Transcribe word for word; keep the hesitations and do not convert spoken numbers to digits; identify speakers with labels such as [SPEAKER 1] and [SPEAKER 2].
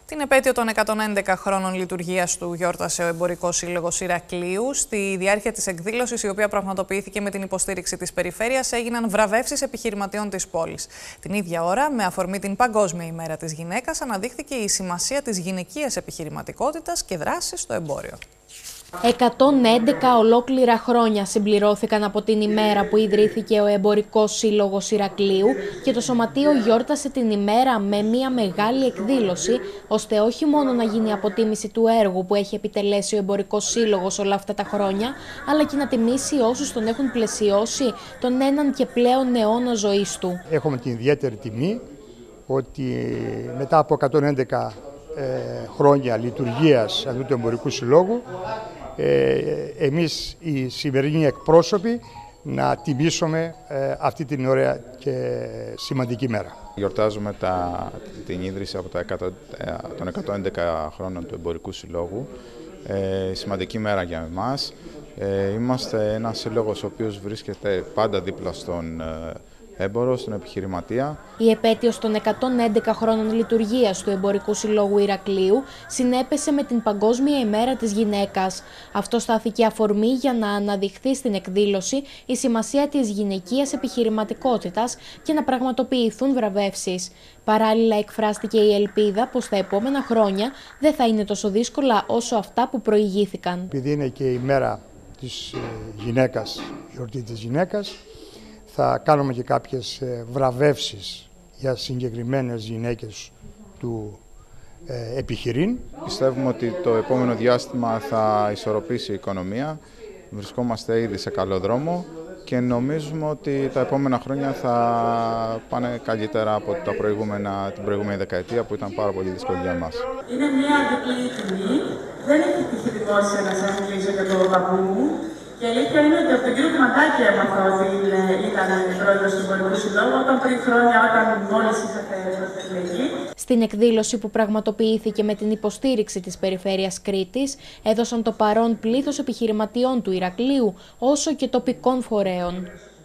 [SPEAKER 1] Την επέτειο των εκατόν έντεκα χρόνων λειτουργίας του γιόρτασε ο Εμπορικός Σύλλογος Ηρακλείου. Στη διάρκεια της εκδήλωσης, η οποία πραγματοποιήθηκε με την υποστήριξη της περιφέρειας, έγιναν βραβεύσεις επιχειρηματιών της πόλης. Την ίδια ώρα, με αφορμή την Παγκόσμια ημέρα της γυναίκας, αναδείχθηκε η σημασία της γυναικείας επιχειρηματικότητας και δράσης στο εμπόριο.
[SPEAKER 2] εκατόν έντεκα ολόκληρα χρόνια συμπληρώθηκαν από την ημέρα που ιδρύθηκε ο Εμπορικός Σύλλογος Ηρακλείου και το Σωματείο γιόρτασε την ημέρα με μια μεγάλη εκδήλωση, ώστε όχι μόνο να γίνει αποτίμηση του έργου που έχει επιτελέσει ο Εμπορικός Σύλλογος όλα αυτά τα χρόνια, αλλά και να τιμήσει όσους τον έχουν πλαισιώσει τον έναν και πλέον αιώνα ζωής του.
[SPEAKER 3] Έχουμε την ιδιαίτερη τιμή ότι μετά από εκατόν έντεκα ε, χρόνια λειτουργίας αυτού του Εμπορικού Συλλόγου, Ε, εμείς οι σημερινοί εκπρόσωποι να τιμήσουμε ε, αυτή την ωραία και σημαντική μέρα.
[SPEAKER 4] Γιορτάζουμε τα, την ίδρυση από τα εκατό, των εκατόν έντεκα χρόνων του Εμπορικού Συλλόγου. Ε, σημαντική μέρα για εμάς. Ε, είμαστε ένας σύλλογος ο οποίος βρίσκεται πάντα δίπλα στον ε, έμπορο, στον επιχειρηματία.
[SPEAKER 2] Η επέτειος των εκατόν έντεκα χρόνων λειτουργίας του Εμπορικού Συλλόγου Ηρακλείου συνέπεσε με την Παγκόσμια ημέρα της γυναίκας. Αυτό στάθηκε αφορμή για να αναδειχθεί στην εκδήλωση η σημασία της γυναικείας επιχειρηματικότητας και να πραγματοποιηθούν βραβεύσεις. Παράλληλα, εκφράστηκε η ελπίδα πως τα επόμενα χρόνια δεν θα είναι τόσο δύσκολα όσο αυτά που προηγήθηκαν.
[SPEAKER 3] Επειδή είναι και η μέρα της γυναίκας, η γιορτή της γυναίκας, θα κάνουμε και κάποιες βραβεύσεις για συγκεκριμένες γυναίκες του ε, επιχειρήν.
[SPEAKER 4] Πιστεύουμε ότι το επόμενο διάστημα θα ισορροπήσει η οικονομία. Βρισκόμαστε ήδη σε καλό δρόμο και νομίζουμε ότι τα επόμενα χρόνια θα πάνε καλύτερα από τα προηγούμενα, την προηγούμενη δεκαετία που ήταν πάρα πολύ δύσκολη για εμάς.
[SPEAKER 5] Είναι μια διπλή τιμή. Δεν έχει τύχει δημόσια να σας μιλήσω για το παππού μου. Και η αλήθεια είναι ότι από τον κύριο Κουμαντάκη έμαθα ότι ήταν πρόεδρος του Εμπορικού Συλλόγου, όταν πριν χρόνια, όταν μόλις είχατε εκλεγεί.
[SPEAKER 2] Στην εκδήλωση που πραγματοποιήθηκε με την υποστήριξη της Περιφέρειας Κρήτης, έδωσαν το παρόν πλήθος επιχειρηματιών του Ηρακλείου, όσο και τοπικών φορέων.